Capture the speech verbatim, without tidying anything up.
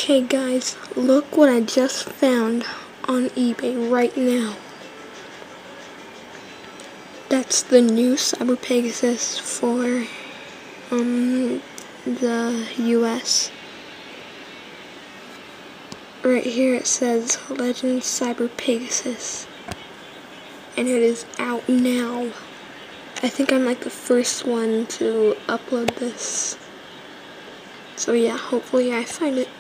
Okay guys, look what I just found on eBay right now. That's the new Cyber Pegasus for um the U S. Right here it says Legend Cyber Pegasus, and it is out now. I think I'm like the first one to upload this. So yeah, hopefully I find it.